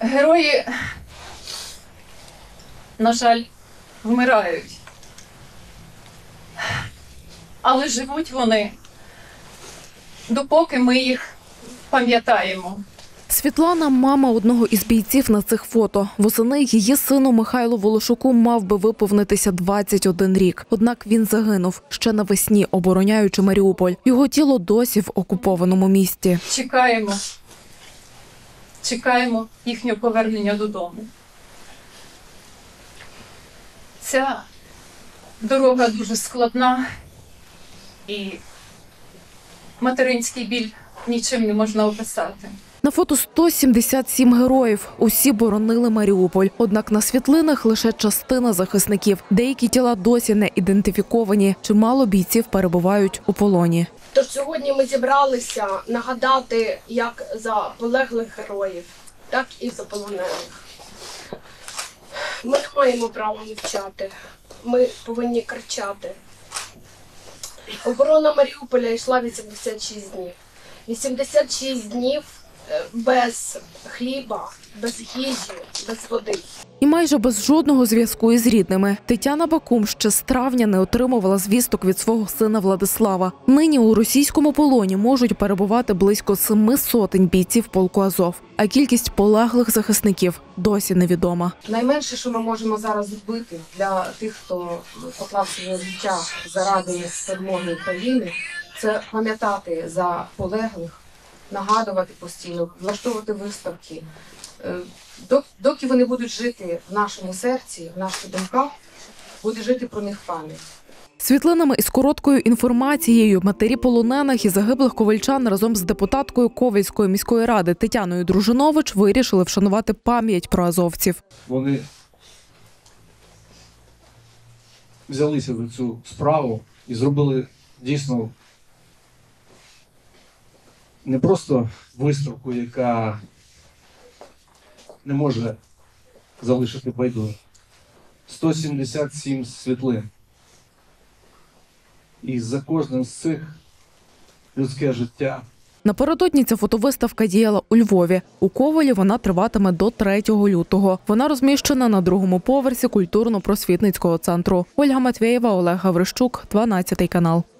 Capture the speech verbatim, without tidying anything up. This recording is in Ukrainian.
Герої, на жаль, вмирають. Але живуть вони, допоки ми їх пам'ятаємо. Світлана – мама одного із бійців на цих фото. Восени її сину Михайлу Волошуку мав би виповнитися двадцять один рік. Однак він загинув ще навесні, обороняючи Маріуполь. Його тіло досі в окупованому місті. Чекаємо, чекаємо їхнього повернення додому. Ця дорога дуже складна і материнський біль нічим не можна описати. На фото сто сімдесят сім героїв. Усі боронили Маріуполь. Однак на світлинах лише частина захисників. Деякі тіла досі не ідентифіковані. Чимало бійців перебувають у полоні. Тож сьогодні ми зібралися нагадати як за полеглих героїв, так і за полонених. Ми не маємо права мовчати. Ми повинні кричати. Оборона Маріуполя йшла вісімдесят шість днів. вісімдесят шість днів без хліба, без їжі, без води. І майже без жодного зв'язку із рідними. Тетяна Бакум ще з травня не отримувала звісток від свого сина Владислава. Нині у російському полоні можуть перебувати близько семи сотень бійців полку Азов. А кількість полеглих захисників досі невідома. Найменше, що ми можемо зараз зробити для тих, хто поклав своє життя заради перемоги України, це пам'ятати за полеглих, нагадувати постійно, влаштовувати виставки. Доки вони будуть жити в нашому серці, в наших думках, буде жити про них пам'ять. Світлинами із короткою інформацією матері полонених і загиблих ковальчан разом з депутаткою Ковельської міської ради Тетяною Дружинович вирішили вшанувати пам'ять про азовців. Вони взялися за цю справу і зробили дійсно не просто виставку, яка не може залишити байдуже. сто сімдесят сім світлин. І за кожним з цих людське життя. Напередодні ця фотовиставка діяла у Львові. У Ковелі вона триватиме до третього лютого. Вона розміщена на другому поверсі культурно-просвітницького центру. Ольга Матвєєва, Олег Гаврищук, дванадцятий канал.